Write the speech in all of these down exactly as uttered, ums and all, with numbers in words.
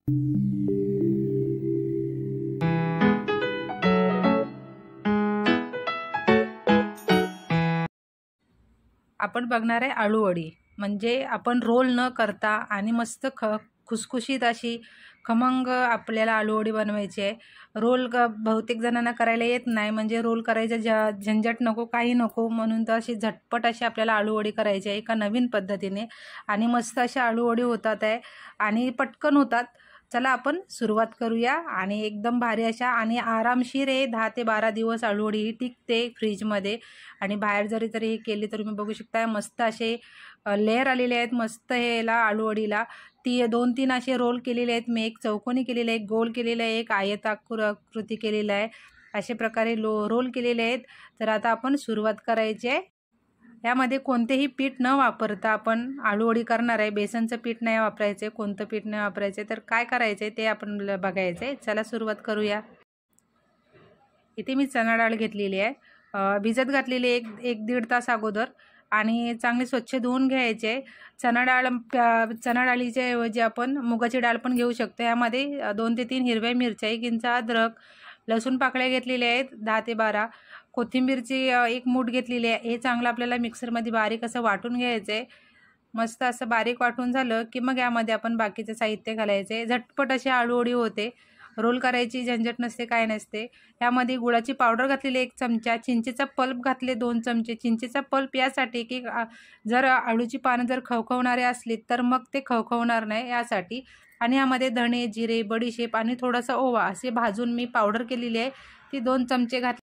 आपण बघणार आहे आळू वडी, म्हणजे आपण रोल न करता आणि मस्त ख खुसखुशीत अशी खमंग आपल्याला आळू वडी बनवायची आहे। रोल ग बहुतेक जणांना करायला येत नाही, म्हणजे रोल करायचं ज झंझट नको, काही नको, म्हणून तर अशी झटपट अशी आपल्याला आळू वडी करायची आहे एका नवीन पद्धतीने। आणि मस्त अशा आळू वडी होतात आहे आणि पटकन होतात। चला आपण सुरुवात करूया। आणि एकदम भारी अशा आणि आरामशीर आहे, दहा ते बारा दिवस आळू वडी ही टिकते फ्रीजमध्ये। आणि बाहेर जरी तरी हे केली तरी तुम्ही बघू शकता मस्त असे लेयर आलेले आहेत मस्त हेला आळू वडीला। ती दोन तीन असे रोल केलेले आहेत मी, एक चौकोनी केलेला आहे, एक गोल केलेला आहे, एक आयताकृती केलेला आहे, अशा प्रकारे लो रोल केलेले आहेत। तर आता आपण सुरुवात करायची आहे। यामध्ये कोणतेही पीठ न वापरता आपण आळू वडी करणार आहे। बेसनचं पीठ नाही वापरायचं आहे, कोणतं पीठ नाही वापरायचं आहे। तर काय करायचं आहे ते आपण बघायचं आहे। चला सुरुवात करूया। इथे मी चणा डाळ घेतलेली आहे, भिजत घातलेली एक एक दीड तास अगोदर, आणि चांगले स्वच्छ धुवून घ्यायचे। चणा डाळ चणा डाळीच्या ऐवजी आपण मुगाची डाळ पण घेऊ शकतो। यामध्ये दोन ते तीन हिरव्या मिरच्या, एक इंच अद्रक, लसूण पाकळ्या घेतलेल्या आहेत दहा ते बारा, कोथिंबीरची एक मूठ घेतलेली आहे। हे चांगलं आपल्याला मिक्सरमध्ये बारीक असं वाटून घ्यायचं आहे। मस्त असं बारीक वाटून झालं की मग यामध्ये आपण बाकीचे साहित्य घालायचे। झटपट अशी आळू वडी होते, रोल करायची झंझट नसते, काय नसते। यामध्ये गुळाची पावडर घातलेली एक चमचा, चिंचेचा पल्प घातले दोन चमचे। चिंचेचा पल्प यासाठी की जर आळूची पानं जर खवखवणारे असली तर मग ते खवखवणार नाही यासाठी। आणि यामध्ये धणे, जिरे, बडीशेप आणि थोडासा ओवा असे भाजून मी पावडर केलेली आहे, ती दोन चमचे घातले।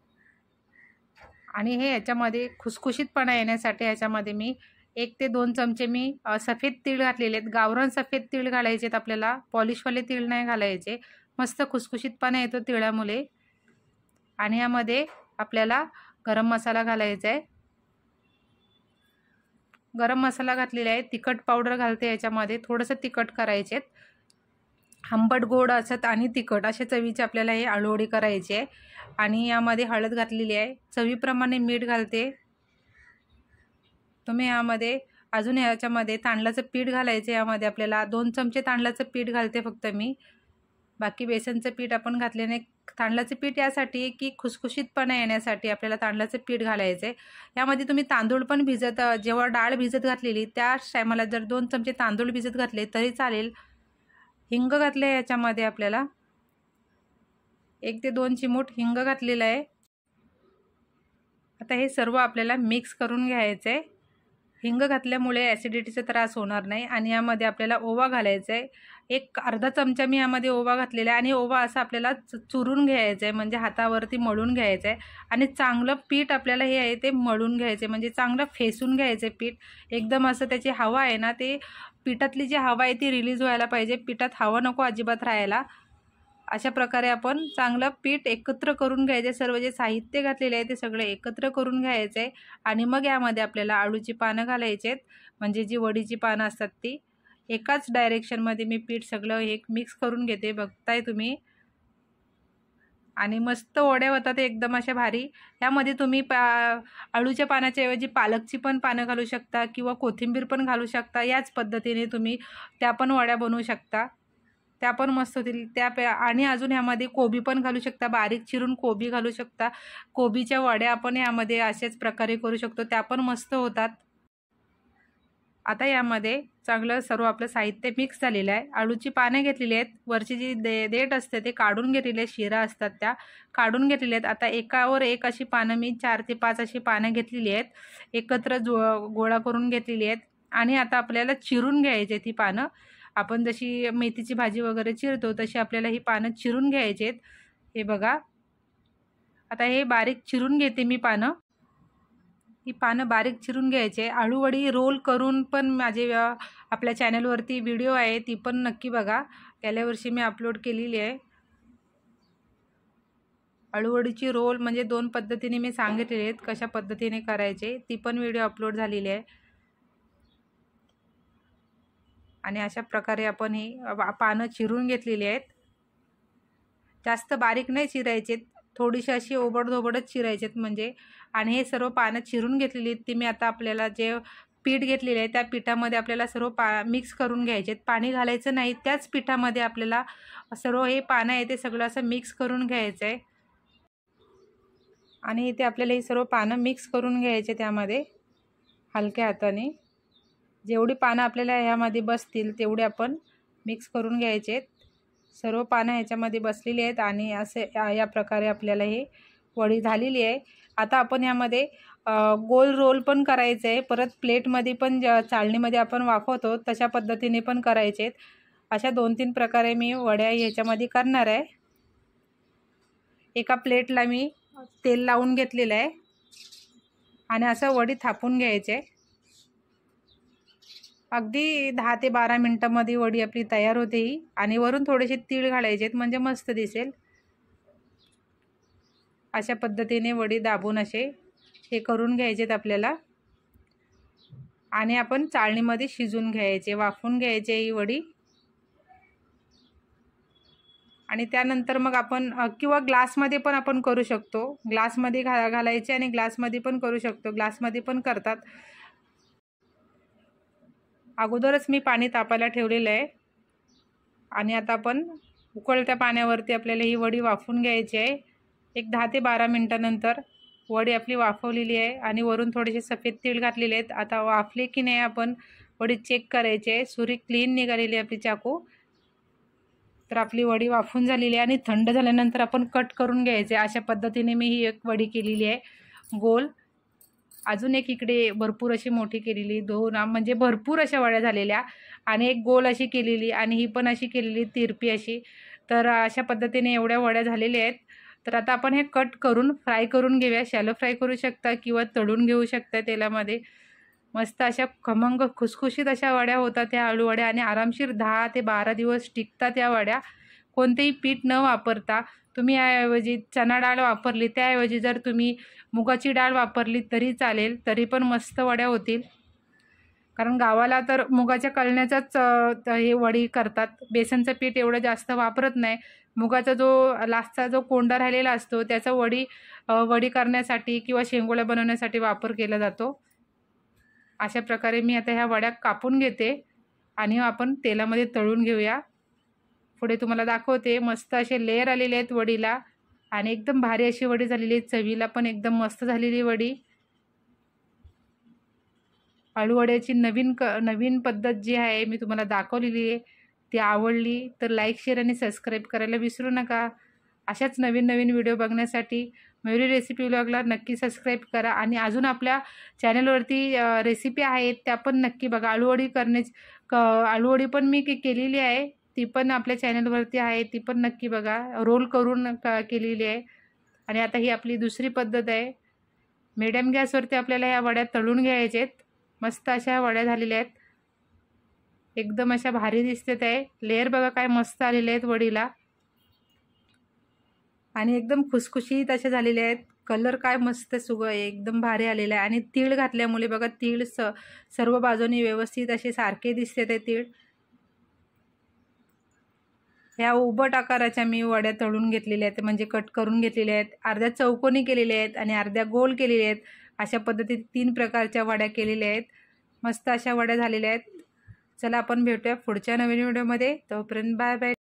आणि हे याच्यामध्ये खुसखुशीतपणा येण्यासाठी याच्यामध्ये मी एक ते दोन चमचे मी सफेद तीळ घातलेले आहेत। गावरान सफेद तीळ घालायचे आहेत आपल्याला, पॉलिशवाले तीळ नाही घालायचे। मस्त खुसखुशीतपणा येतो तिळामुळे। आणि यामध्ये आपल्याला गरम मसाला घालायचा आहे। गरम मसाला घातलेला आहे, तिखट पावडर घालते याच्यामध्ये, थोडंसं तिखट करायचे आहेत। आंबट गोड असत आणि तिखट अशा चवीची आपल्याला हे आळू वडी करायची आहे। आणि यामध्ये हळद घातलेली आहे, चवीप्रमाणे मीठ घालते। तुम्ही यामध्ये अजून याच्यामध्ये तांदळाचं पीठ घालायचं, यामध्ये आपल्याला दोन चमचे तांदळाचं पीठ घालते फक्त मी, बाकी बेसनचं पीठ आपण घातले नाही। तांदळाचं पीठ यासाठी की खुसखुशीतपणा येण्यासाठी आपल्याला तांदळाचं पीठ घालायचं आहे। यामध्ये तुम्ही तांदूळ पण भिजत, जेव्हा डाळ भिजत घातलेली त्या टायमाला जर दोन चमचे तांदूळ भिजत घातले तरी चालेल। हिंग घातले याच्यामध्ये आपल्याला, एक ते दोन चिमूट हिंग घातलेला आहे। आता हे सर्व आपल्याला मिक्स करून घ्यायचं आहे। हिंग घातल्यामुळे ॲसिडिटीचा त्रास होणार नाही। आणि यामध्ये आपल्याला ओवा घालायचा आहे, एक अर्धा चमचा मी यामध्ये ओवा घातलेला आहे। आणि ओवा असं आपल्याला चुरून घ्यायचं आहे, म्हणजे हातावरती मळून घ्यायचं आहे। आणि चांगलं पीठ आपल्याला हे आहे ते मळून घ्यायचं आहे, म्हणजे चांगलं फेसून घ्यायचं आहे पीठ। एकदम असं त्याची हवा आहे ना, ते पिठातली जी हवा आहे ती रिलीज व्हायला पाहिजे, पिठात हवा नको अजिबात राहायला। अशा प्रकारे आपण चांगलं पीठ एकत्र करून घ्यायचे, सर्व जे साहित्य घातलेले आहे ते सगळे एकत्र करून घ्यायचे आहे। आणि मग यामध्ये आपल्याला आळूची पानं घालायची आहेत, म्हणजे जी वडीची पानं असतात ती। एकाच डायरेक्शनमध्ये मी पीठ सगळं एक मिक्स करून घेते, बघताय तुम्ही। आणि मस्त वड्या होतात एकदम अशा भारी। यामध्ये तुम्ही पा आळूच्या पानाच्या ऐवजी पालकची पण पानं घालू शकता किंवा कोथिंबीर पण घालू शकता। याच पद्धतीने तुम्ही त्या पण वड्या बनवू शकता, त्या पण मस्त होतील त्या। आणि अजून यामध्ये कोबी पण घालू शकता, बारीक चिरून कोबी घालू शकता। कोबीच्या वड्या आपण यामध्ये अशाच प्रकारे करू शकतो, त्या पण मस्त होतात। आता यामध्ये चांगलं सर्व आपलं साहित्य मिक्स झालेलं आहे। आळूची पाने घेतलेली आहेत, वरची जी दे देठ असते ते काढून घेतलेले आहेत, शिरा असतात त्या काढून घेतलेल्या आहेत। आता एकावर एक अशी पानं मी चार ते पाच अशी पानं घेतलेली आहेत, एकत्र जो गोळा करून घेतलेली आहेत। आणि आता आपल्याला चिरून घ्यायची ती पानं, आपण जशी मेथीची भाजी वगैरे चिरतो तशी आपल्याला ही पानं चिरून घ्यायची आहेत। हे बघा, आता हे बारीक चिरून घेते मी पानं, ही पानं बारीक चिरून घ्यायचे। आळू वडी रोल करून पण माझे आपल्या चॅनलवरती व्हिडिओ आहे, ती पण नक्की बघा, गेल्या वर्षी मी अपलोड केलेली आहे। आळू वडीची रोल म्हणजे दोन पद्धतीने मी सांगितलेले आहेत कशा पद्धतीने करायचे, ती पण व्हिडिओ अपलोड झालेली आहे। आणि अशा प्रकारे आपण ही पानं चिरून घेतलेली आहेत, जास्त बारीक नाही चिरायचे, थोडीशी अशी ओबडधोबडच चिरायचे म्हणजे। आणि हे सर्व पानं चिरून घेतलेली आहेत ती मी आता आपल्याला जे पीठ घेतलेलं आहे त्या पिठामध्ये आपल्याला सर्व पा मिक्स करून घ्यायचे. पाणी घालायचं नाही, त्याच पिठामध्ये आपल्याला सर्व हे पानं आहे ते सगळं असं मिक्स करून घ्यायचं आहे. आणि इथे आपल्याला हे सर्व पानं मिक्स करून घ्यायचे त्यामध्ये हलक्या हाताने. जेवढी पानं आपल्याला ह्यामध्ये बसतील तेवढे आपण मिक्स करून घ्यायचे. सर्व पानं ह्याच्यामध्ये बसलेली आहेत आणि असे या प्रकारे आपल्याला हे वडी झालेली आहे. आता आपण यामध्ये गोल रोल पण करायचे आहे. परत प्लेटमध्ये पण चाळणीमध्ये आपण वाफवतो तशा पद्धतीने पण करायचे आहेत. अशा दोन तीन प्रकारे मी वड्या ह्याच्यामध्ये करणार आहे. एका प्लेटला मी तेल लावून घेतलेलं आहे आणि असं वडी थापून घ्यायचे. अगदी दहा ते बारा मिनटामध्ये वडी आपली तयार होते ही. आणि वरून थोडेसे तीळ घालायचे म्हणजे मस्त दिसेल. अशा पद्धतीने वडी दाबून असे हे करून घ्यायचेत आपल्याला. आणि आपण चाळणीमध्ये शिजून घ्यायचे, वाफवून घ्यायचे ही वडी. आणि त्यानंतर मग आपण किंवा ग्लासमध्ये पण आपण करू शकतो. ग्लासमध्ये घा घालायचे आणि ग्लासमध्ये पण करू शकतो. ग्लासमध्ये पण करतात. अगोदरच मी पाणी तापायला ठेवलेलं आहे आणि आता आपण उकळत्या पाण्यावरती आपल्याला ही वडी वाफवून घ्यायची आहे. एक दहा ते बारा मिनटानंतर वडी आपली वाफवलेली आहे आणि वरून थोडेसे सफेद तीळ घातलेले आहेत. आता वाफले की नाही आपण वडी चेक करायचे. सुरी क्लीन निघालेली आपली चाकू. तर आपली वडी वाफून झालेली आहे आणि थंड झाल्यानंतर आपण कट करून घ्यायचे. अशा पद्धतीने मी ही एक वडी केलेली आहे गोल. अजून एक इकडे भरपूर अशी मोठी केलेली, दोन म्हणजे भरपूर अशा वड्या झालेल्या. आणि एक गोल अशी केलेली आणि ही पण अशी केलेली तिरपी अशी. तर अशा पद्धतीने एवढ्या वड्या झालेल्या आहेत. तर आता आपण हे कट करून फ्राय करून घेऊया. शॅलो फ्राय करू शकता किंवा तळून घेऊ शकता तेलामध्ये. मस्त अशा खमंग खुसखुशीत अशा वड्या होतात त्या आळू वड्या. आणि आरामशीर दहा ते बारा दिवस टिकतात या वड्या. कोणतेही पीठ न वापरता तुम्ही याऐवजी चणा डाळ वापरली, त्याऐवजी जर तुम्ही मुगाची डाळ वापरली तरी चालेल, तरी पण मस्त वड्या होतील. कारण गावाला तर मुगाच्या कळण्याचाच हे वडी करतात. बेसनचं पीठ एवढं जास्त वापरत नाही. मुगाचा जो लास्टचा जो कोंडा राहिलेला असतो त्याचा वडी वडी करण्यासाठी किंवा शेंगोळ्या बनवण्यासाठी वापर केला जातो. अशा प्रकारे मी आता ह्या वड्या कापून घेते आणि आपण तेलामध्ये तळून घेऊया. पुढे तुम्हाला दाखवते. मस्त असे लेयर आलेले आहेत वडीला आणि एकदम भारी अशी वडी झालेली आहे. चवीला पण एकदम मस्त झालेली वडी. आळू वड्याची नवीन क नवीन पद्धत जी आहे मी तुम्हाला दाखवलेली आहे. ती आवडली तर लाईक, शेअर आणि सबस्क्राईब करायला विसरू नका. अशाच नवीन नवीन व्हिडिओ बघण्यासाठी मयुरी रेसिपी व्लॉगला नक्की सबस्क्राईब करा. आणि अजून आपल्या चॅनलवरती रेसिपी आहेत त्या पण नक्की बघा. आळू वडी करण्याची क आळू वडी पण मी केलेली आहे, ती पण आपल्या चॅनलवरती आहे, ती पण नक्की बघा. रोल करून केलेली आहे. आणि आता ही आपली दुसरी पद्धत आहे. मीडियम गॅसवरती आपल्याला ह्या वड्या तळून घ्यायच्या आहेत. मस्त अशा वड्या झालेल्या आहेत. एकदम अशा भारी दिसतात आहे. लेअर बघा काय मस्त आलेले आहेत वडीला आणि एकदम खुसखुशीत अशा झालेल्या आहेत. कलर काय मस्त सुगं एकदम भारी आलेला आहे. आणि तीळ घातल्यामुळे बघा तीळ स सर्व बाजूनी व्यवस्थित असे सारखे दिसते ते तीळ. ह्या उभट आकाराच्या मी वड्या तळून घेतलेल्या आहेत, म्हणजे कट करून घेतलेल्या आहेत. अर्ध्या चौकोनी केलेल्या आहेत आणि अर्ध्या गोल केलेल्या आहेत. अशा पद्धतीने तीन प्रकारच्या वड्या केलेल्या आहेत. मस्त अशा वड्या झालेल्या आहेत. चला आपण भेटूया पुढच्या नवीन व्हिडिओमध्ये. तोपर्यंत बाय बाय.